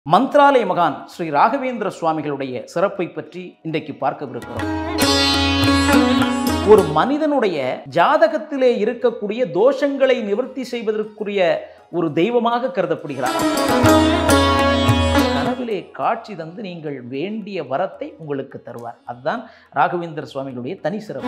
மந்த்ராலய மகான் ஸ்ரீ ராகவேந்திர சுவாமிகளுடைய சிறப்பை பற்றி இன்றைக்கு பார்க்கவிருக்கிறோம். ஒரு மனிதனுடைய ஜாதகத்திலே இருக்கக்கூடிய தோஷங்களை நிவர்த்தி செய்வதற்குரிய ஒரு தெய்வமாக கருதப்படுகிறார். கனவிலே காட்சி தந்து நீங்கள் வேண்டிய வரத்தை உங்களுக்கு தருவார். அதுதான் ராகவேந்திர சுவாமிகளுடைய தனி சிறப்பு.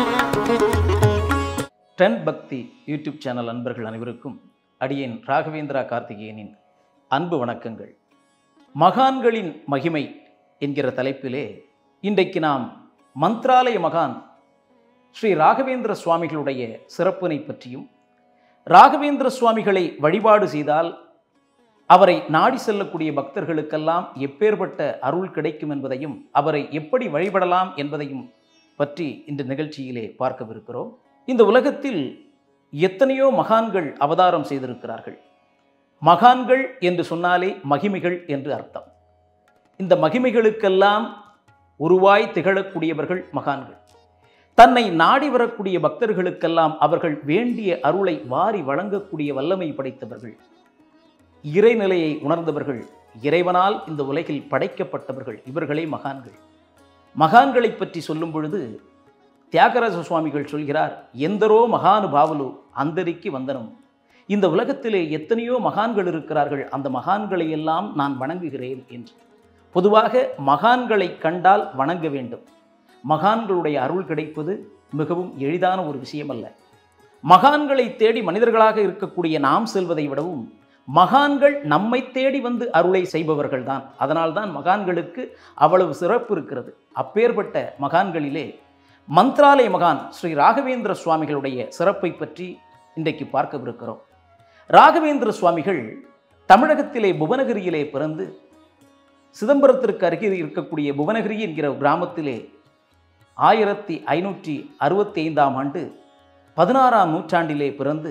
ட்ரெண்ட் பக்தி யூடியூப் சேனல் அன்பர்கள் அனைவருக்கும் அடியேன் ராகவேந்திரா கார்த்திகேயனின் அன்பு வணக்கங்கள். மகான்களின் மகிமை என்கிற தலைப்பிலே இன்றைக்கு நாம் மந்த்ராலய மகான் ஸ்ரீ ராகவேந்திர சுவாமிகளுடைய சிறப்பினை பற்றியும், ராகவேந்திர சுவாமிகளை வழிபாடு செய்தால் அவரை நாடி செல்லக்கூடிய பக்தர்களுக்கெல்லாம் எப்பேற்பட்ட அருள் கிடைக்கும் என்பதையும், அவரை எப்படி வழிபடலாம் என்பதையும் பற்றி இந்த நிகழ்ச்சியிலே பார்க்கவிருக்கிறோம். இந்த உலகத்தில் எத்தனையோ மகான்கள் அவதாரம் செய்திருக்கிறார்கள். மகான்கள் என்று சொன்னாலே மகிமைகள் என்று அர்த்தம். இந்த மகிமைகளுக்கெல்லாம் உருவாய் திகழக்கூடியவர்கள் மகான்கள். தன்னை நாடி வரக்கூடிய பக்தர்களுக்கெல்லாம் அவர்கள் வேண்டிய அருளை வாரி வழங்கக்கூடிய வல்லமை படைத்தவர்கள், இறைநிலையை உணர்ந்தவர்கள், இறைவனால் இந்த உலகில் படைக்கப்பட்டவர்கள். இவர்களே மகான்கள். மகான்களை பற்றி சொல்லும் பொழுது தியாகராஜ சுவாமிகள் சொல்கிறார், எந்தரோ மகானுபாவலு அந்தரிக்கு வந்தனம். இந்த உலகத்திலே எத்தனையோ மகான்கள் இருக்கிறார்கள், அந்த மகான்களை எல்லாம் நான் வணங்குகிறேன் என்று. பொதுவாக மகான்களை கண்டால் வணங்க வேண்டும். மகான்களுடைய அருள் கிடைப்பது மிகவும் எளிதான ஒரு விஷயம் அல்ல. மகான்களை தேடி மனிதர்களாக இருக்கக்கூடிய நாம் செல்வதை விடவும் மகான்கள் நம்மை தேடி வந்து அருளை செய்பவர்கள் தான். அதனால்தான் மகான்களுக்கு அவ்வளவு சிறப்பு இருக்கிறது. அப்பேற்பட்ட மகான்களிலே மந்த்ராலய மகான் ஸ்ரீ ராகவேந்திர சுவாமிகளுடைய சிறப்பை பற்றி இன்றைக்கு பார்க்கவிருக்கிறோம். ராகவேந்திர சுவாமிகள் தமிழகத்திலே புவனகிரியிலே பிறந்து சிதம்பரத்திற்கு அருகில் இருக்கக்கூடிய புவனகிரி என்கிற கிராமத்திலே 1565ஆம் ஆண்டு 16ஆம் நூற்றாண்டிலே பிறந்து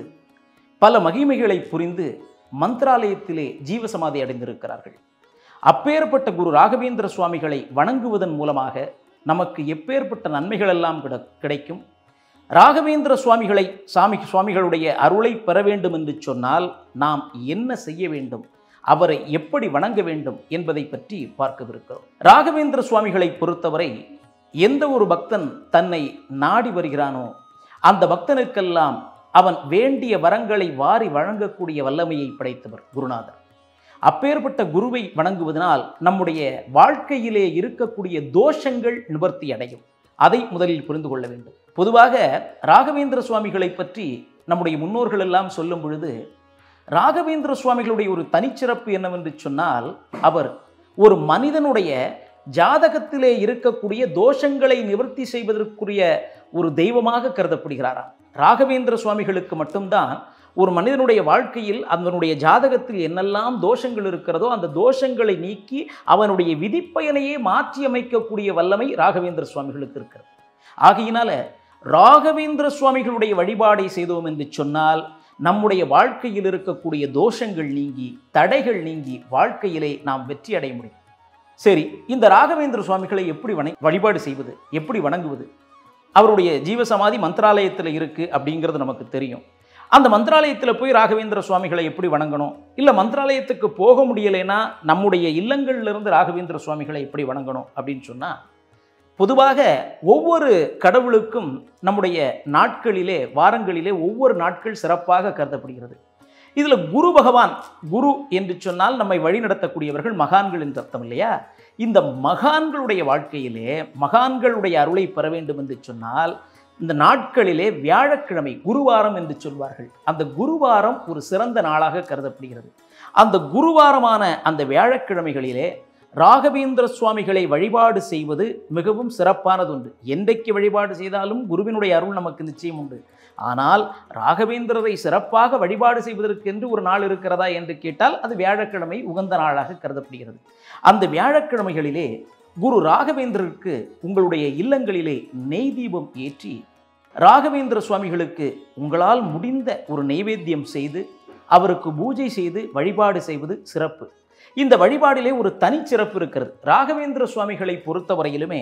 பல மகிமைகளை புரிந்து மந்த்ராலயத்திலே ஜீவசமாதி அடைந்திருக்கிறார்கள். அப்பேற்பட்ட குரு ராகவேந்திர சுவாமிகளை வணங்குவதன் மூலமாக நமக்கு எப்பேற்பட்ட நன்மைகள் எல்லாம் கிடைக்கும். ராகவேந்திர சுவாமிகளுடைய அருளை பெற வேண்டும் என்று சொன்னால் நாம் என்ன செய்ய வேண்டும், அவரை எப்படி வணங்க வேண்டும் என்பதை பற்றி பார்க்கவிருக்கிறோம். ராகவேந்திர சுவாமிகளை பொறுத்தவரை எந்த ஒரு பக்தன் தன்னை நாடி வருகிறானோ அந்த பக்தனுக்கெல்லாம் அவன் வேண்டிய வரங்களை வாரி வழங்கக்கூடிய வல்லமையை படைத்தவர் குருநாதர். அப்பேற்பட்ட குருவை வணங்குவதனால் நம்முடைய வாழ்க்கையிலே இருக்கக்கூடிய தோஷங்கள் நிவர்த்தி அடையும். அதை முதலில் புரிந்து கொள்ள வேண்டும். பொதுவாக ராகவேந்திர சுவாமிகளை பற்றி நம்முடைய முன்னோர்கள் எல்லாம் சொல்லும் பொழுது ராகவேந்திர சுவாமிகளுடைய ஒரு தனிச்சிறப்பு என்னவென்று சொன்னால், அவர் ஒரு மனிதனுடைய ஜாதகத்திலே இருக்கக்கூடிய தோஷங்களை நிவர்த்தி செய்வதற்குரிய ஒரு தெய்வமாக கருதப்படுகிறாராம். ராகவேந்திர சுவாமிகளுக்கு மட்டும்தான் ஒரு மனிதனுடைய வாழ்க்கையில் அதனுடைய ஜாதகத்தில் என்னெல்லாம் தோஷங்கள் இருக்கிறதோ அந்த தோஷங்களை நீக்கி அவனுடைய விதிப்பயனையே மாற்றி அமைக்கக்கூடிய வல்லமை ராகவேந்திர சுவாமிகளுக்கு இருக்கிறது. ஆகையினால ராகவேந்திர சுவாமிகளுடைய வழிபாடை செய்தோம் என்று சொன்னால் நம்முடைய வாழ்க்கையில் இருக்கக்கூடிய தோஷங்கள் நீங்கி, தடைகள் நீங்கி வாழ்க்கையிலே நாம் வெற்றி அடைய முடியும். சரி, இந்த ராகவேந்திர சுவாமிகளை எப்படி வழிபாடு செய்வது, எப்படி வணங்குவது? அவருடைய ஜீவசமாதி மந்த்ராலயத்தில் இருக்குது அப்படிங்கிறது நமக்கு தெரியும். அந்த மந்த்ராலயத்தில் போய் ராகவேந்திர சுவாமிகளை எப்படி வணங்கணும், இல்லை மந்த்ராலயத்துக்கு போக முடியலைன்னா நம்முடைய இல்லங்களிலிருந்து ராகவேந்திர சுவாமிகளை எப்படி வணங்கணும் அப்படின்னு சொன்னால், பொதுவாக ஒவ்வொரு கடவுளுக்கும் நம்முடைய நாட்களிலே, வாரங்களிலே ஒவ்வொரு நாட்கள் சிறப்பாக கருதப்படுகிறது. இதில் குரு பகவான், குரு என்று சொன்னால் நம்மை வழிநடத்தக்கூடியவர்கள் மகான்கள் என்று அர்த்தம் இல்லையா? இந்த மகான்களுடைய வாழ்க்கையிலே மகான்களுடைய அருளை பெற வேண்டும் என்று சொன்னால் இந்த நாட்களிலே வியாழக்கிழமை குருவாரம் என்று சொல்வார்கள். அந்த குருவாரம் ஒரு சிறந்த நாளாக கருதப்படுகிறது. அந்த குருவாரமான அந்த வியாழக்கிழமைகளிலே ராகவேந்திர சுவாமிகளை வழிபாடு செய்வது மிகவும் சிறப்பானது உண்டு. என்றைக்கு வழிபாடு செய்தாலும் குருவினுடைய அருள் நமக்கு நிச்சயம் உண்டு. ஆனால் ராகவேந்திரரை சிறப்பாக வழிபாடு செய்வதற்கென்று ஒரு நாள் இருக்கிறதா என்று கேட்டால் அது வியாழக்கிழமை உகந்த நாளாக கருதப்படுகிறது. அந்த வியாழக்கிழமைகளிலே குரு ராகவேந்திரருக்கு உங்களுடைய இல்லங்களிலே நெய் தீபம் ஏற்றி ராகவேந்திர சுவாமிகளுக்கு உங்களால் முடிந்த ஒரு நைவேத்தியம் செய்து அவருக்கு பூஜை செய்து வழிபாடு செய்வது சிறப்பு. இந்த வழிபாடிலே ஒரு தனிச்சிறப்பு இருக்கிறது. ராகவேந்திர சுவாமிகளை பொறுத்தவரையிலுமே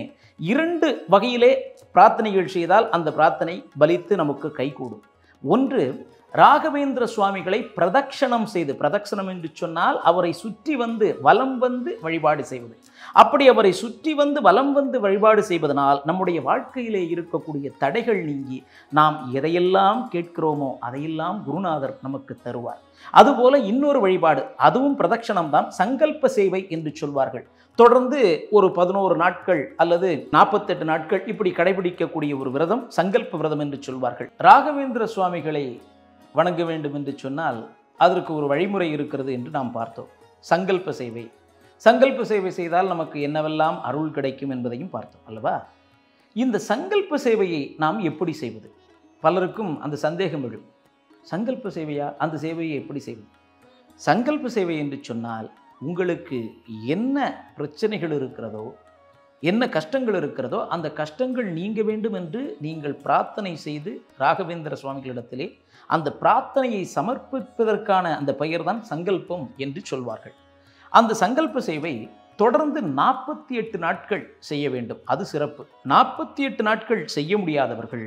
2 வகையிலே பிரார்த்தனைகள் செய்தால் அந்த பிரார்த்தனை பலித்து நமக்கு கைகூடும். ஒன்று, ராகவேந்திர சுவாமிகளை பிரதட்சணம் செய்து, பிரதட்சணம் என்று சொன்னால் அவரை சுற்றி வந்து வலம் வந்து வழிபாடு செய்வது. அப்படி அவரை சுற்றி வந்து வலம் வந்து வழிபாடு செய்வதனால் நம்முடைய வாழ்க்கையிலே இருக்கக்கூடிய தடைகள் நீங்கி நாம் எதையெல்லாம் கேட்கிறோமோ அதையெல்லாம் குருநாதர் நமக்கு தருவார். அதுபோல இன்னொரு வழிபாடு, அதுவும் பிரதட்சணம் தான், சங்கல்ப சேவை என்று சொல்வார்கள். தொடர்ந்து ஒரு 11 நாட்கள் அல்லது 48 நாட்கள் இப்படி கடைபிடிக்கக்கூடிய ஒரு விரதம் சங்கல்ப விரதம் என்று சொல்வார்கள். ராகவேந்திர சுவாமிகளை வணங்க வேண்டும் என்று சொன்னால் அதற்கு ஒரு வழிமுறை இருக்கிறது என்று நாம் பார்த்தோம். சங்கல்ப சேவை, சங்கல்ப சேவை செய்தால் நமக்கு என்னவெல்லாம் அருள் கிடைக்கும் என்பதையும் பார்த்தோம் அல்லவா? இந்த சங்கல்ப சேவையை நாம் எப்படி செய்வது? பலருக்கும் அந்த சந்தேகம் எழும். சங்கல்ப சேவையா? அந்த சேவையை எப்படி செய்வது? சங்கல்ப சேவை என்று சொன்னால் உங்களுக்கு என்ன பிரச்சனைகள் இருக்கிறதோ, என்ன கஷ்டங்கள் இருக்கிறதோ, அந்த கஷ்டங்கள் நீங்க வேண்டும் என்று நீங்கள் பிரார்த்தனை செய்து ராகவேந்திர சுவாமிகளிடத்திலே அந்த பிரார்த்தனையை சமர்ப்பிப்பதற்கான அந்த பெயர் தான் சங்கல்பம் என்று சொல்வார்கள். அந்த சங்கல்ப சேவை தொடர்ந்து 48 நாட்கள் செய்ய வேண்டும். அது சிறப்பு. 48 நாட்கள் செய்ய முடியாதவர்கள்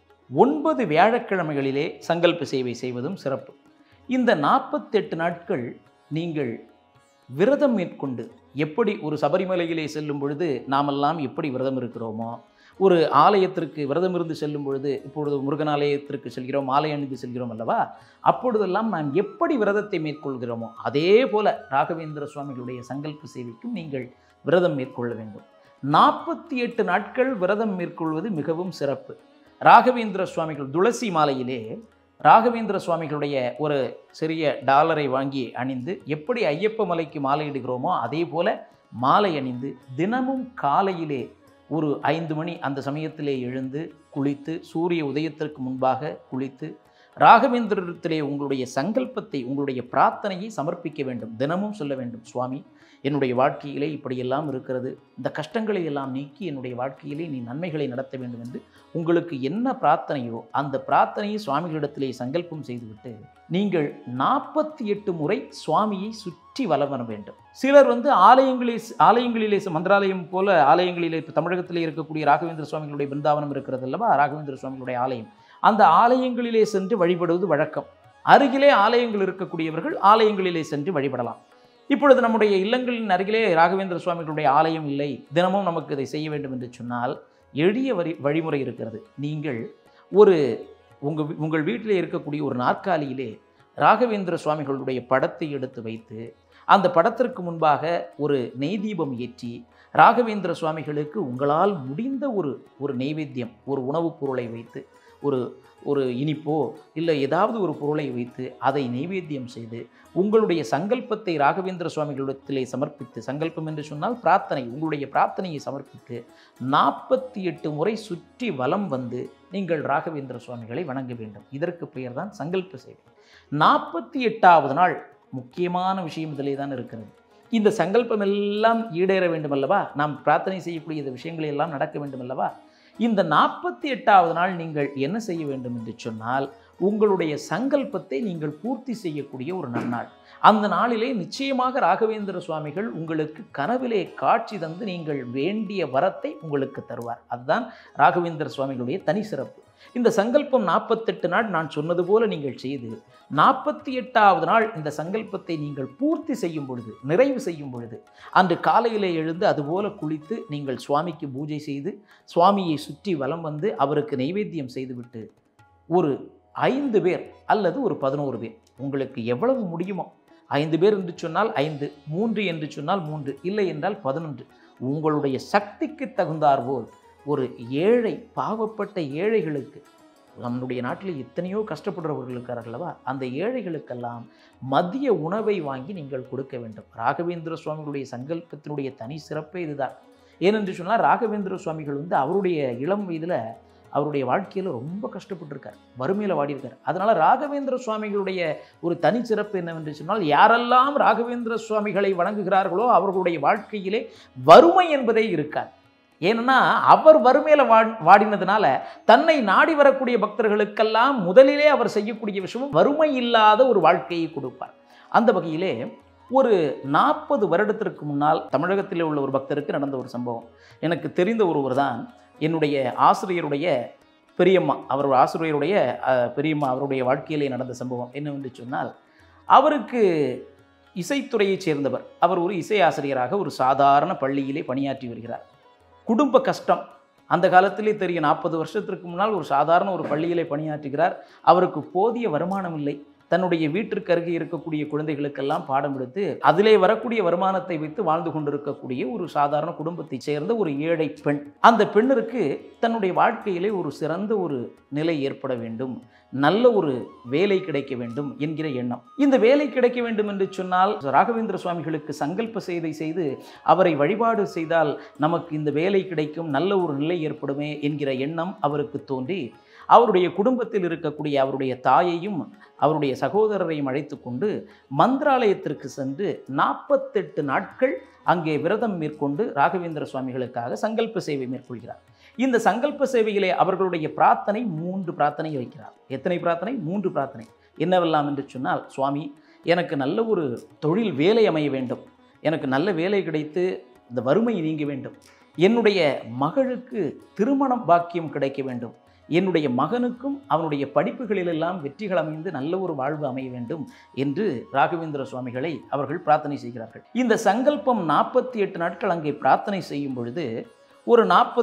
9 வியாழக்கிழமைகளிலே சங்கல்ப சேவை செய்வதும் சிறப்பு. இந்த 48 நாட்கள் நீங்கள் விரதம் மேற்கொண்டு, எப்படி ஒரு சபரிமலையிலே செல்லும் பொழுது நாமெல்லாம் எப்படி விரதம் இருக்கிறோமோ, ஒரு ஆலயத்திற்கு விரதம் இருந்து செல்லும் பொழுது, இப்பொழுது முருகன் ஆலயத்திற்கு செல்கிறோம், மாலை அணிந்து செல்கிறோம் அல்லவா? அப்பொழுதெல்லாம் நாம் எப்படி விரதத்தை மேற்கொள்கிறோமோ அதே போல ராகவேந்திர சுவாமிகளுடைய சங்கல்ப சேவைக்கும் நீங்கள் விரதம் மேற்கொள்ள வேண்டும். 48 நாட்கள் விரதம் மேற்கொள்வது மிகவும் சிறப்பு. ராகவேந்திர சுவாமிகள் துளசி மாலையிலே ராகவேந்திர சுவாமிகளுடைய ஒரு சிறிய டாலரை வாங்கி அணிந்து, எப்படி ஐயப்ப மலைக்கு மாலையிடுகிறோமோ அதே போல மாலை அணிந்து தினமும் காலையிலே ஒரு 5 மணி அந்த சமயத்திலே எழுந்து குளித்து, சூரிய உதயத்திற்கு முன்பாக குளித்து ராகவேந்திரத்திலே உங்களுடைய சங்கல்பத்தை, உங்களுடைய பிரார்த்தனையை சமர்ப்பிக்க வேண்டும். தினமும் சொல்ல வேண்டும், சுவாமி என்னுடைய வாழ்க்கையிலே இப்படியெல்லாம் இருக்கிறது, இந்த கஷ்டங்களை எல்லாம் நீக்கி என்னுடைய வாழ்க்கையிலே நீ நன்மைகளை நடத்த வேண்டும் என்று உங்களுக்கு என்ன பிரார்த்தனையோ அந்த பிரார்த்தனையை சுவாமிகளிடத்திலே சங்கல்பம் செய்துவிட்டு நீங்கள் 48 முறை சுவாமியை சுற்றி வலம் வர வேண்டும். சிலர் ஆலயங்களிலே மந்திராலயம் போல ஆலயங்களிலே, இப்போ தமிழகத்திலே இருக்கக்கூடிய ராகவேந்திர சுவாமிகளுடைய பிருந்தாவனம் இருக்கிறது அல்லவா, ராகவேந்திர சுவாமிகளுடைய ஆலயம், அந்த ஆலயங்களிலே சென்று வழிபடுவது வழக்கம். அருகிலே ஆலயங்கள் இருக்கக்கூடியவர்கள் ஆலயங்களிலே சென்று வழிபடலாம். இப்பொழுது நம்முடைய இல்லங்களின் அருகிலே ராகவேந்திர சுவாமிகளுடைய ஆலயம் இல்லை, தினமும் நமக்கு இதை செய்ய வேண்டும் என்று சொன்னால் எளிய வழிமுறை இருக்கிறது. நீங்கள் உங்கள் வீட்டிலே இருக்கக்கூடிய ஒரு நாற்காலியிலே ராகவேந்திர சுவாமிகளுடைய படத்தை எடுத்து வைத்து, அந்த படத்திற்கு முன்பாக ஒரு நெய் தீபம் ஏற்றி ராகவேந்திர சுவாமிகளுக்கு உங்களால் முடிந்த ஒரு நெய்வேத்தியம், ஒரு உணவுப் பொருளை வைத்து, ஒரு இனிப்போ இல்லை ஏதாவது ஒரு பொருளை வைத்து அதை நெய்வேத்தியம் செய்து உங்களுடைய சங்கல்பத்தை ராகவேந்திர சுவாமிகளிடத்திலே சமர்ப்பித்து, சங்கல்பம் என்று சொன்னால் பிரார்த்தனை, உங்களுடைய பிரார்த்தனையை சமர்ப்பித்து 48 முறை சுற்றி வலம் வந்து நீங்கள் ராகவேந்திர சுவாமிகளை வணங்க வேண்டும். இதற்கு பெயர் தான் சங்கல்ப சேவை. 48வது நாள் முக்கியமான விஷயம் இதிலே தான் இருக்கிறது. இந்த சங்கல்பம் எல்லாம் ஈடேற வேண்டும் அல்லவா, நாம் பிரார்த்தனை செய்யக்கூடிய இந்த விஷயங்கள் எல்லாம் நடக்க வேண்டும் அல்லவா. இந்த 48வது நாள் நீங்கள் என்ன செய்ய வேண்டும் என்று சொன்னால், உங்களுடைய சங்கல்பத்தை நீங்கள் பூர்த்தி செய்யக்கூடிய ஒரு நன்னாள். அந்த நாளிலே நிச்சயமாக ராகவேந்திர சுவாமிகள் உங்களுக்கு கனவிலே காட்சி தந்து நீங்கள் வேண்டிய வரத்தை உங்களுக்கு தருவார். அதுதான் ராகவேந்திர சுவாமிகளுடைய தனி சிறப்பு. இந்த சங்கல்பம் 48 நாள் நான் சொன்னது போல நீங்கள் செய்து 48வது நாள் இந்த சங்கல்பத்தை நீங்கள் பூர்த்தி செய்யும் பொழுது, நிறைவு செய்யும் பொழுது, அன்று காலையிலே எழுந்து அதுபோல குளித்து நீங்கள் சுவாமிக்கு பூஜை செய்து சுவாமியை சுற்றி வலம் வந்து அவருக்கு நைவேத்தியம் செய்துவிட்டு ஒரு 5 பேர் அல்லது ஒரு 11 பேர், உங்களுக்கு எவ்வளவு முடியுமோ, 5 பேர் என்று சொன்னால் 5, 3 என்று சொன்னால் 3, இல்லை என்றால் 11, உங்களுடைய சக்திக்கு தகுந்தாற்போல் ஒரு ஏழை, பாவப்பட்ட ஏழைகளுக்கு, நம்முடைய நாட்டில் எத்தனையோ கஷ்டப்படுறவர்கள் இருக்கிறார்கள் அல்லவா, அந்த ஏழைகளுக்கெல்லாம் மதிய உணவை வாங்கி நீங்கள் கொடுக்க வேண்டும். ராகவேந்திர சுவாமிகளுடைய சங்கல்பத்தினுடைய தனி சிறப்பே இதுதான். ஏனென்று சொன்னால் ராகவேந்திர சுவாமிகள் அவருடைய இளம் வயதில் அவருடைய வாழ்க்கையில் ரொம்ப கஷ்டப்பட்டிருக்கார், வறுமையில் வாடியிருக்கார். அதனால் ராகவேந்திர சுவாமிகளுடைய ஒரு தனி சிறப்பு என்னவென்று சொன்னால், யாரெல்லாம் ராகவேந்திர சுவாமிகளை வணங்குகிறார்களோ அவர்களுடைய வாழ்க்கையிலே வறுமை என்பதே இருக்காது. ஏன்னா அவர் வறுமையில் வாடினதுனால தன்னை நாடி வரக்கூடிய பக்தர்களுக்கெல்லாம் முதலிலே அவர் செய்யக்கூடிய விஷயம் வறுமை இல்லாத ஒரு வாழ்க்கையை கொடுப்பார். அந்த வகையிலே ஒரு 40 வருடத்திற்கு முன்னால் தமிழகத்தில் உள்ள ஒரு பக்தருக்கு நடந்த ஒரு சம்பவம். எனக்கு தெரிந்த ஒருவர் தான் என்னுடைய ஆசிரியருடைய பெரியம்மா அவரோட ஆசிரியருடைய பெரியம்மா அவருடைய வாழ்க்கையிலே நடந்த சம்பவம் என்னவென்று சொன்னால், அவருக்கு இசைத்துறையைச் சேர்ந்தவர். அவர் ஒரு இசை ஆசிரியராக ஒரு சாதாரண பள்ளியிலே பணியாற்றி வருகிறார். குடும்ப கஷ்டம் அந்த காலத்திலே தெரியும். 40 வருஷத்திற்கு முன்னால் ஒரு சாதாரண ஒரு பள்ளியிலே பணியாற்றுகிறார். அவருக்கு போதிய வருமானம் இல்லை. தன்னுடைய வீட்டிற்கு அருகே இருக்கக்கூடிய குழந்தைகளுக்கெல்லாம் பாடம் எடுத்து அதிலே வரக்கூடிய வருமானத்தை வைத்து வாழ்ந்து கொண்டிருக்கக்கூடிய ஒரு சாதாரண குடும்பத்தைச் சேர்ந்த ஒரு ஏழை பெண். அந்த பெண்ணிற்கு தன்னுடைய வாழ்க்கையிலே ஒரு சிறந்த ஒரு நிலை ஏற்பட வேண்டும், நல்ல ஒரு வேலை கிடைக்க வேண்டும் என்கிற எண்ணம். இந்த வேலை கிடைக்க வேண்டும் என்று சொன்னால் ராகவேந்திர சுவாமிகளுக்கு சங்கல்ப சேவை செய்து அவரை வழிபாடு செய்தால் நமக்கு இந்த வேலை கிடைக்கும், நல்ல ஒரு நிலை ஏற்படுமே என்கிற எண்ணம் அவருக்கு தோன்றி அவருடைய குடும்பத்தில் இருக்கக்கூடிய அவருடைய தாயையும் அவருடைய சகோதரரையும் அழைத்து கொண்டு மந்திராலயத்திற்கு சென்று 48 நாட்கள் அங்கே விரதம் மேற்கொண்டு ராகவேந்திர சுவாமிகளுக்காக சங்கல்ப சேவை மேற்கொள்கிறார். இந்த சங்கல்ப சேவையிலே அவர்களுடைய பிரார்த்தனை 3 பிரார்த்தனை வைக்கிறார். எத்தனை பிரார்த்தனை? 3 பிரார்த்தனை. என்னவெல்லாம் என்று சொன்னால், சுவாமி எனக்கு நல்ல ஒரு தொழில் வேலை அமைய வேண்டும், எனக்கு நல்ல வேலை கிடைத்து இந்த வறுமை நீங்க வேண்டும், என்னுடைய மகளுக்கு திருமணம் பாக்கியம் கிடைக்க வேண்டும், என்னுடைய மகனுக்கும் அவனுடைய படிப்புகளிலெல்லாம் வெற்றிகள் அமைந்து நல்ல ஒரு வாழ்வு அமைய வேண்டும் என்று ராகவேந்திர சுவாமிகளை அவர்கள் பிரார்த்தனை செய்கிறார்கள். இந்த சங்கல்பம் 48 நாட்கள் அங்கே பிரார்த்தனை செய்யும் பொழுது ஒரு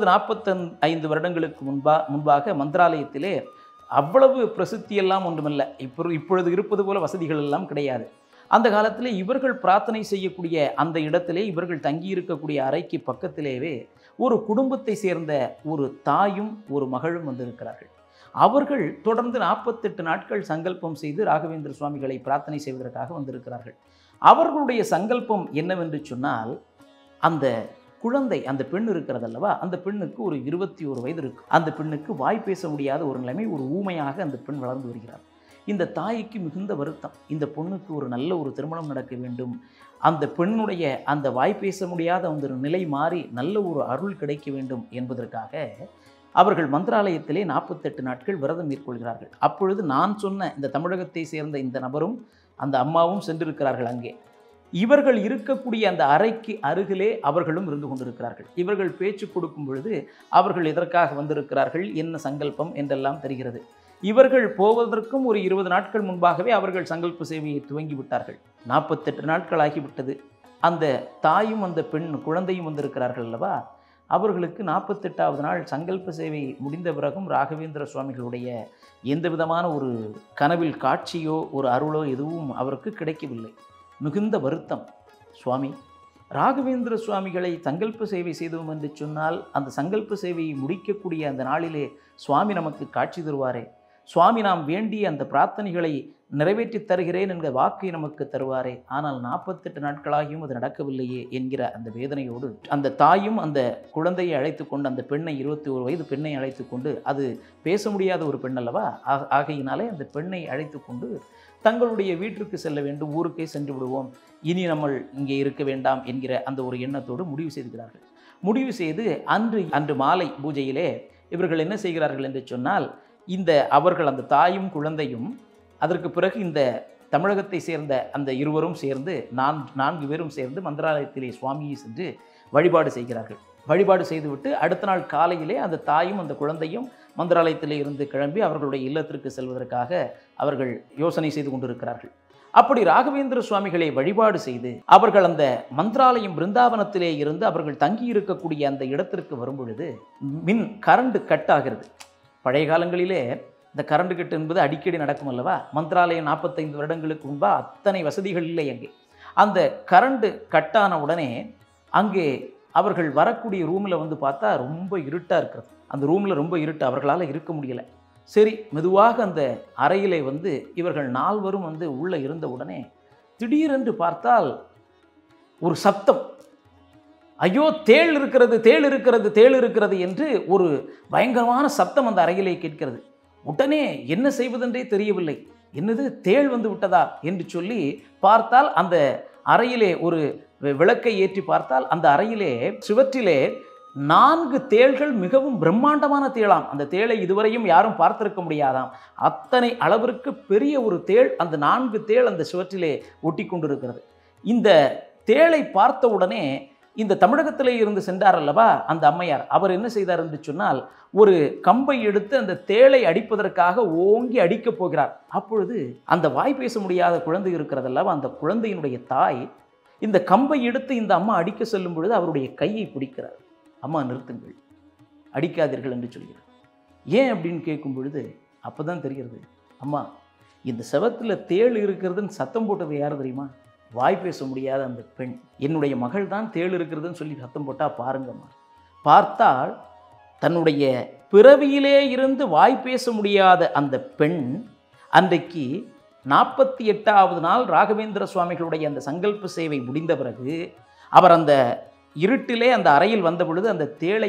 40-45 வருடங்களுக்கு முன்பாக மந்திராலயத்திலே அவ்வளவு பிரசித்தியெல்லாம் ஒன்றுமில்ல. இப்பொழுது இருப்பது போல வசதிகள் எல்லாம் கிடையாது. அந்த காலத்திலே இவர்கள் பிரார்த்தனை செய்யக்கூடிய அந்த இடத்திலே இவர்கள் தங்கியிருக்கக்கூடிய அறைக்கு பக்கத்திலேயே ஒரு குடும்பத்தை சேர்ந்த ஒரு தாயும் ஒரு மகளும் வந்திருக்கிறார்கள். அவர்கள் தொடர்ந்து 48 நாட்கள் சங்கல்பம் செய்து ராகவேந்திர சுவாமிகளை பிரார்த்தனை செய்வதற்காக வந்திருக்கிறார்கள். அவர்களுடைய சங்கல்பம் என்னவென்று சொன்னால், அந்த குழந்தை, அந்த பெண் இருக்கிறது அல்லவா, அந்த பெண்ணுக்கு ஒரு 21 வயது இருக்கு. அந்த பெண்ணுக்கு வாய் பேச முடியாத ஒரு நிலைமை, ஒரு ஊமையாக அந்த பெண் வளர்ந்து வருகிறார். இந்த தாய்க்கு மிகுந்த வருத்தம், இந்த பொண்ணுக்கு ஒரு நல்ல ஒரு திருமணம் நடக்க வேண்டும், அந்த பெண்ணுடைய அந்த வாய் பேச முடியாத அந்த நிலை மாறி நல்ல ஒரு அருள் கிடைக்க வேண்டும் என்பதற்காக அவர்கள் மந்திராலயத்திலே 48 நாட்கள் விரதம் மேற்கொள்கிறார்கள். அப்பொழுது நான் சொன்ன இந்த தமிழகத்தை சேர்ந்த இந்த நபரும் அந்த அம்மாவும் சென்றிருக்கிறார்கள். அங்கே இவர்கள் இருக்கக்கூடிய அந்த அறைக்கு அருகிலே அவர்களும் இருந்து கொண்டிருக்கிறார்கள். இவர்கள் பேச்சு கொடுக்கும் பொழுது அவர்கள் எதற்காக வந்திருக்கிறார்கள், என்ன சங்கல்பம் என்றெல்லாம் தெரிகிறது. இவர்கள் போவதற்கும் ஒரு 20 நாட்கள் முன்பாகவே அவர்கள் சங்கல்ப சேவையை துவங்கி விட்டார்கள். 48 நாட்கள் ஆகிவிட்டது. அந்த தாயும் அந்த பெண் குழந்தையும் வந்திருக்கிறார்கள் அல்லவா, அவர்களுக்கு 48வது நாள் சங்கல்ப சேவை முடிந்த பிறகும் ராகவேந்திர சுவாமிகளுடைய எந்த விதமான ஒரு கனவில் காட்சியோ ஒரு அருளோ எதுவும் அவருக்கு கிடைக்கவில்லை. மிகுந்த வருத்தம். சுவாமி, ராகவேந்திர சுவாமிகளை சங்கல்ப சேவை செய்தோம் என்று சொன்னால் அந்த சங்கல்ப சேவையை முடிக்கக்கூடிய அந்த நாளிலே சுவாமி நமக்கு காட்சி தருவாரே, சுவாமி நாம் வேண்டிய அந்த பிரார்த்தனைகளை நிறைவேற்றி தருகிறேன் என்கிற வாக்கை நமக்கு தருவாரே, ஆனால் 48 நாட்களாகியும் அது நடக்கவில்லையே என்கிற அந்த வேதனையோடு அந்த தாயும் அந்த குழந்தையை அழைத்து கொண்டு, அந்த பெண்ணை 21 வயது பெண்ணை அழைத்து கொண்டு, அது பேச முடியாத ஒரு பெண் அல்லவா, ஆகையினாலே அந்த பெண்ணை அழைத்து கொண்டு தங்களுடைய வீட்டிற்கு செல்ல வேண்டும், ஊருக்கே சென்று விடுவோம், இனி நம்ம இங்கே இருக்க வேண்டாம் என்கிற அந்த ஒரு எண்ணத்தோடு முடிவு செய்கிறார்கள். முடிவு செய்து அன்று மாலை பூஜையிலே இவர்கள் என்ன செய்கிறார்கள் என்று சொன்னால், அவர்கள் அந்த தாயும் குழந்தையும் அதற்கு பிறகு இந்த தமிழகத்தை சேர்ந்த அந்த இருவரும் சேர்ந்து 4 பேரும் சேர்ந்து மந்திராலயத்திலே சுவாமியை சென்று வழிபாடு செய்கிறார்கள். வழிபாடு செய்துவிட்டு அடுத்த நாள் காலையிலே அந்த தாயும் அந்த குழந்தையும் மந்திராலயத்திலே இருந்து கிளம்பி அவர்களுடைய இல்லத்திற்கு செல்வதற்காக அவர்கள் யோசனை செய்து கொண்டிருக்கிறார்கள். அப்படி ராகவேந்திர சுவாமிகளை வழிபாடு செய்து அவர்கள் அந்த மந்திராலயம் பிருந்தாவனத்திலே இருந்து அவர்கள் தங்கி இருக்கக்கூடிய அந்த இடத்திற்கு வரும்பொழுது கரண்ட் கட் ஆகிறது. பழைய காலங்களிலே இந்த கரண்ட் கட் என்பது அடிக்கடி நடக்கும் அல்லவா. மந்திராலயம் 45 வருடங்களுக்கு முன்பாக அத்தனை வசதிகள் இல்லை. அங்கே அந்த கரண்ட் கட்டான உடனே அங்கே அவர்கள் வரக்கூடிய ரூமில் வந்து பார்த்தா ரொம்ப இருட்டாக இருக்கிறது. அந்த ரூமில் ரொம்ப இருட்டு, அவர்களால் இருக்க முடியலை. சரி, மெதுவாக அந்த அறையிலே வந்து இவர்கள் 4 உள்ளே இருந்த உடனே திடீரென்று பார்த்தால் ஒரு சப்தம். ஐயோ, தேள் இருக்கிறது, தேள் இருக்கிறது, தேள் இருக்கிறது என்று ஒரு பயங்கரமான சப்தம் அந்த அறையிலே கேட்கிறது. உடனே என்ன செய்வதென்றே தெரியவில்லை. என்னது, தேள் வந்து விட்டதா என்று சொல்லி பார்த்தால் அந்த அறையிலே ஒரு விளக்கை ஏற்றி பார்த்தால் அந்த அறையிலே சுவற்றிலே 4 தேள்கள், மிகவும் பிரம்மாண்டமான தேளாம். அந்த தேளை இதுவரையும் யாரும் பார்த்திருக்க முடியாதாம். அத்தனை அளவிற்கு பெரிய ஒரு தேள், அந்த 4 தேள் அந்த சுவற்றிலே ஒட்டி கொண்டிருக்கிறது. இந்த தேளை பார்த்த உடனே இந்த தமிழகத்திலே இருந்து சென்றார் அல்லவா அந்த அம்மையார், அவர் என்ன செய்தார் என்று சொன்னால், ஒரு கம்பை எடுத்து அந்த தேளை அடிப்பதற்காக ஓங்கி அடிக்கப் போகிறார். அப்பொழுது அந்த வாய் பேச முடியாத குழந்தை இருக்கிறதல்லவா, அந்த குழந்தையினுடைய தாய் இந்த கம்பை எடுத்து இந்த அம்மா அடிக்க செல்லும் பொழுது அவருடைய கையை பிடிக்கிறார். அம்மா நிறுத்துங்கள், அடிக்காதீர்கள் என்று சொல்கிறார். ஏன் அப்படின்னு கேட்கும் பொழுது அப்போதான் தெரிகிறது, அம்மா இந்த செவத்தில் தேள் இருக்கிறதுன்னு சத்தம் போட்டது யார் தெரியுமா? வாய் பேச முடியாத அந்த பெண். என்னுடைய மகள் தான் தேள் இருக்கிறதுன்னு சொல்லி சத்தம் போட்டால் பாருங்கம்மா. பார்த்தால் தன்னுடைய பிறவியிலே இருந்து வாய் பேச முடியாத அந்த பெண் அன்றைக்கு 48வது நாள் ராகவேந்திர சுவாமிகளுடைய அந்த சங்கல்ப சேவை முடிந்த பிறகு அவர் அந்த இருட்டிலே அந்த அறையில் வந்த பொழுது அந்த தேளை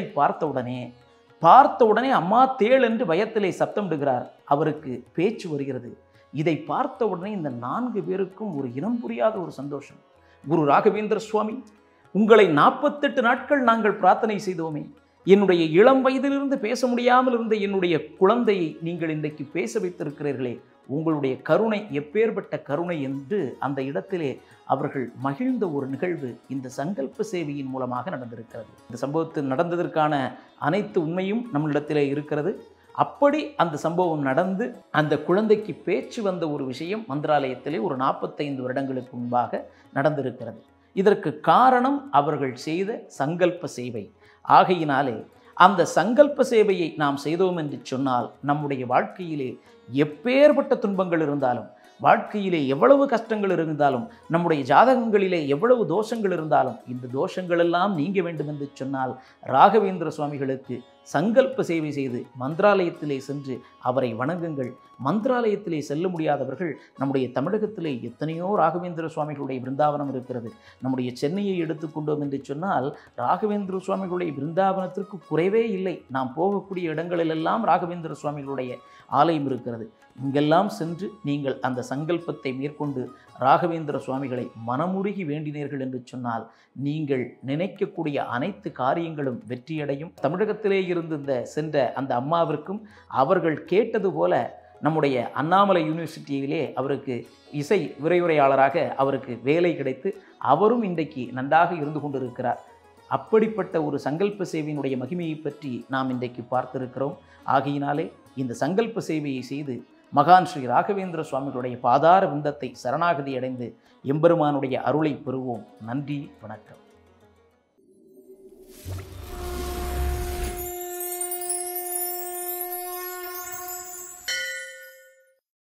பார்த்த உடனே அம்மா தேள் என்று பயத்திலே சப்தமிடுகிறார். அவருக்கு பேச்சு வருகிறது. இதை பார்த்த உடனே இந்த 4 பேருக்கும் ஒரு இனம் புரியாத ஒரு சந்தோஷம். குரு ராகவேந்திர சுவாமி, உங்களை 48 நாட்கள் நாங்கள் பிரார்த்தனை செய்தோமே, என்னுடைய இளம் வயதிலிருந்து பேச முடியாமல் இருந்த என்னுடைய குழந்தையை நீங்கள் இன்றைக்கு பேச வைத்திருக்கிறீர்களே, உங்களுடைய கருணை எப்பேற்பட்ட கருணை என்று அந்த இடத்திலே அவர்கள் மகிழ்ந்த ஒரு நிகழ்வு இந்த சங்கல்ப சேவையின் மூலமாக நடந்திருக்கிறது. இந்த சம்பவத்தில் நடந்ததற்கான அனைத்து உண்மையும் நம்மளிடத்திலே இருக்கிறது. அப்படி அந்த சம்பவம் நடந்து அந்த குழந்தைக்கு பேச்சு வந்த ஒரு விஷயம் மந்திராலயத்திலே ஒரு 45 வருடங்களுக்கு முன்பாக நடந்திருக்கிறது. இதற்கு காரணம் அவர்கள் செய்த சங்கல்ப சேவை. ஆகையினாலே அந்த சங்கல்ப சேவையை நாம் செய்தோம் என்று சொன்னால் நம்முடைய வாழ்க்கையிலே எப்பேற்பட்ட துன்பங்கள் இருந்தாலும், வாழ்க்கையிலே எவ்வளவு கஷ்டங்கள் இருந்தாலும், நம்முடைய ஜாதகங்களிலே எவ்வளவு தோஷங்கள் இருந்தாலும், இந்த தோஷங்கள் எல்லாம் நீங்க வேண்டும் என்று சொன்னால் ராகவேந்திர சுவாமிகளுக்கு சங்கல்ப சேவை செய்து மந்திராலயத்திலே சென்று அவரை வணங்குங்கள். மந்திராலயத்திலே செல்ல முடியாதவர்கள் நம்முடைய தமிழகத்திலே எத்தனையோ ராகவேந்திர சுவாமிகளுடைய பிருந்தாவனம் இருக்கிறது. நம்முடைய சென்னையை எடுத்துக்கொண்டோம் என்று சொன்னால் ராகவேந்திர சுவாமிகளுடைய பிருந்தாவனத்திற்கு குறைவே இல்லை. நாம் போகக்கூடிய இடங்களிலெல்லாம் ராகவேந்திர சுவாமிகளுடைய ஆலயம் இருக்கிறது. இங்கெல்லாம் சென்று நீங்கள் அந்த சங்கல்பத்தை மேற்கொண்டு ராகவேந்திர சுவாமிகளை மனமுருகி வேண்டினீர்கள் என்று சொன்னால் நீங்கள் நினைக்கக்கூடிய அனைத்து காரியங்களும் வெற்றியடையும். தமிழகத்திலே இருந்து சென்ற அந்த அம்மாவிற்கும் அவர்கள் கேட்டது போல நம்முடைய அண்ணாமலை யூனிவர்சிட்டியிலே அவருக்கு இசை விரைவுரையாளராக அவருக்கு வேலை கிடைத்து அவரும் இன்றைக்கு நன்றாக இருந்து கொண்டிருக்கிறார். அப்படிப்பட்ட ஒரு சங்கல்ப சேவையினுடைய மகிமையை பற்றி நாம் இன்றைக்கு பார்த்திருக்கிறோம். ஆகையினாலே இந்த சங்கல்ப சேவையை செய்து மகான் ஸ்ரீ ராகவேந்திர சுவாமிகளுடைய பாதார விந்தத்தை சரணாகதி அடைந்து எம்பெருமானுடைய அருளை பெறுவோம். நன்றி, வணக்கம்.